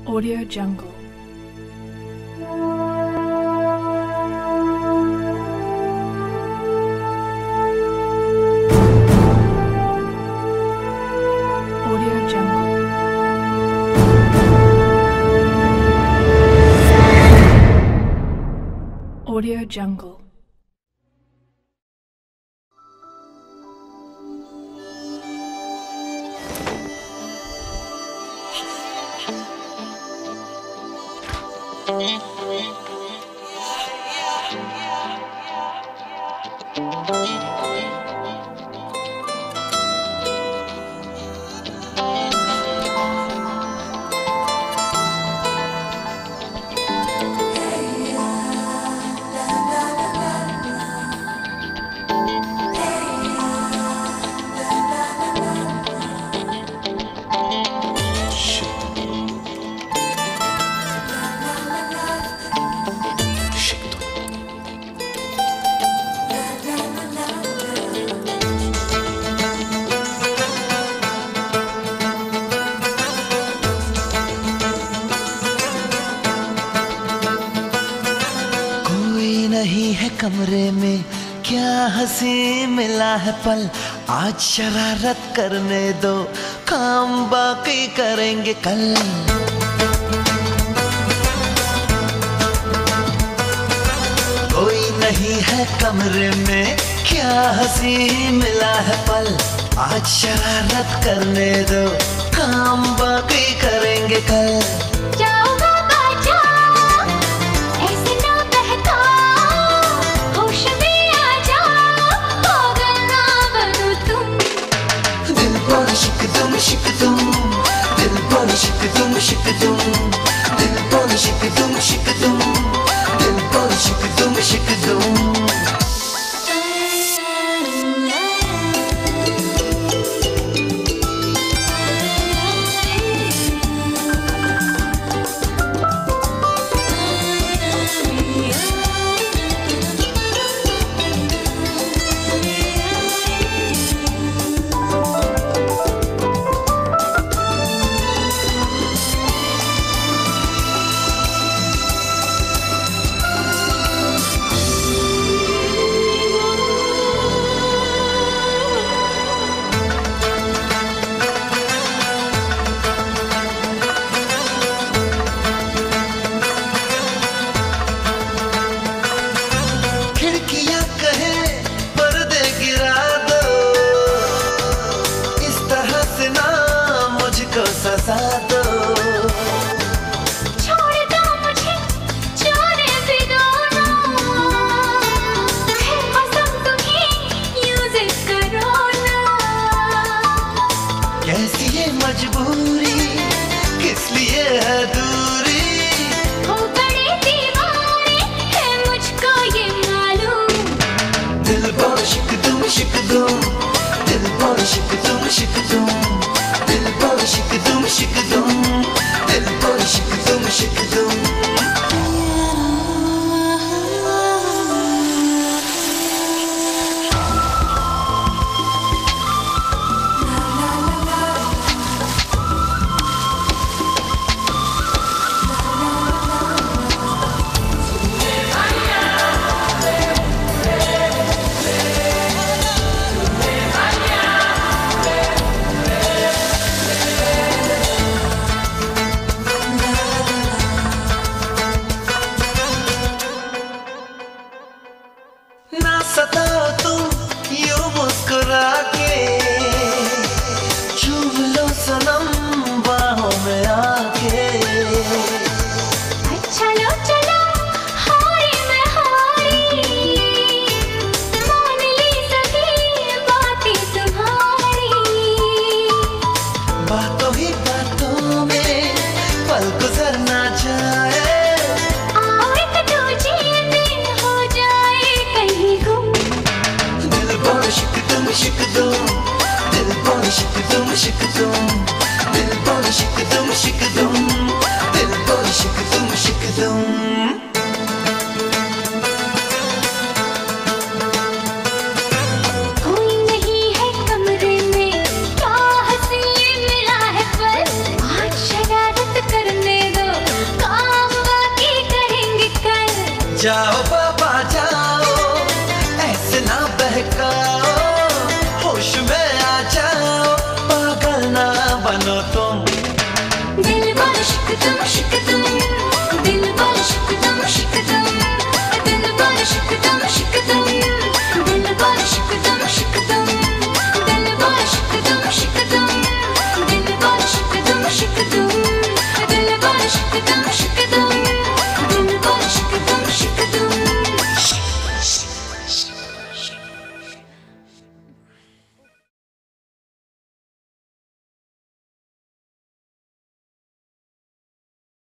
Audio Jungle. Audio Jungle. Audio Jungle. नहीं है कमरे में क्या हंसी मिला है पल, आज शरारत करने दो, काम बाकी करेंगे कल। कोई नहीं है कमरे में क्या हंसी मिला है पल, आज शरारत करने दो, काम बाकी करेंगे कल। शिकदुम दिल बोल शिकदुम शिकदुम दिल बोल शिकदुम शिकदुम दिल बोल शिकदुम शिकदुम। छोड़ दो मुझे जाने भी दो ना, है कसम तुम्हें यूज़ करो ना। कैसी ये मजबूरी किस लिए है दूरी, हो बड़े दीवाने है मुझको ये मालूम। दिल बोल शिकदुम शिकदुम दिल बोल शिकदुम शिकदुम दिल बोल शिकदुम शिकदुम दिल बोल शिकदुम शिकदुम। ना सताओ तुम यूं मुस्कुरा के, चूम लो सनम बाहों में आके। चलो चलो हारी मैं हारी, मान ली सभी बातें तुम्हारी। बातों ही बातों में पल गुजर ना जाए, आओ एक दूजे में हो जाए कहीं गुम। दिल बोल शिकदुम शिकदुम दिल बोल शिकदुम शिकदुम दिल बोल शिकदुम शिकदुम दिल बोल शिकदुम शिकदुम। कोई नहीं है कमरे में क्या हंसी मिला है पल, आज शरारत करने दो, जाओ बाबा जाओ, ऐसे ना बहकाओ, होश में आ जाओ, पागल ना बनो तुम। दिल पर शिक तुम शिक तुम, दिल पर शिक तुम शिक तुम, दिल पर शिक तुम शिक